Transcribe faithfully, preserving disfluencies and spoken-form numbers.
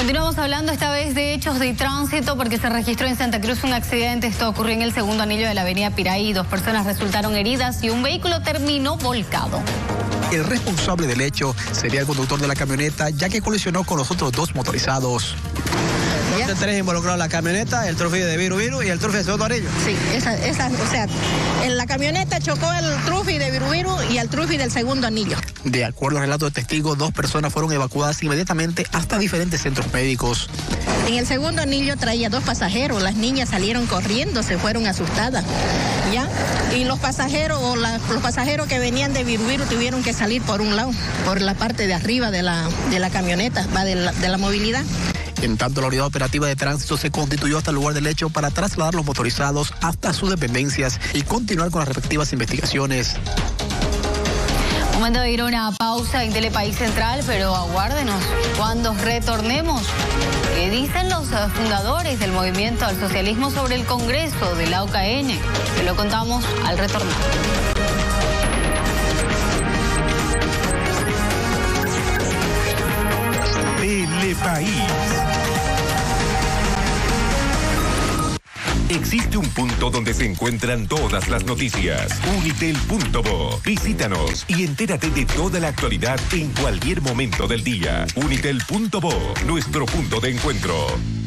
Continuamos hablando esta vez de hechos de tránsito porque se registró en Santa Cruz un accidente. Esto ocurrió en el segundo anillo de la avenida Piraí. Dos personas resultaron heridas y un vehículo terminó volcado. El responsable del hecho sería el conductor de la camioneta, ya que colisionó con los otros dos motorizados. Los tres involucrados, la camioneta, el trufi de Viru Viru y el trufi de segundo anillo. Sí, esa, esa, o sea, en la camioneta chocó el trufi de Viru Viru y el trufi del segundo anillo. De acuerdo al relato de testigos, dos personas fueron evacuadas inmediatamente hasta diferentes centros médicos. En el segundo anillo traía dos pasajeros, las niñas salieron corriendo, se fueron asustadas, ¿ya? Y los pasajeros, o la, los pasajeros que venían de Viru Viru tuvieron que salir por un lado, por la parte de arriba de la, de la camioneta, va de la, de la movilidad. En tanto, la unidad operativa de tránsito se constituyó hasta el lugar del hecho para trasladar los motorizados hasta sus dependencias y continuar con las respectivas investigaciones. Momento de ir a una pausa en Telepaís Central, pero aguárdenos cuando retornemos. ¿Qué dicen los fundadores del Movimiento al Socialismo sobre el Congreso de la U C N? Se lo contamos al retornar. Telepaís. Existe un punto donde se encuentran todas las noticias. Unitel punto bo. Visítanos y entérate de toda la actualidad en cualquier momento del día. Unitel punto bo, nuestro punto de encuentro.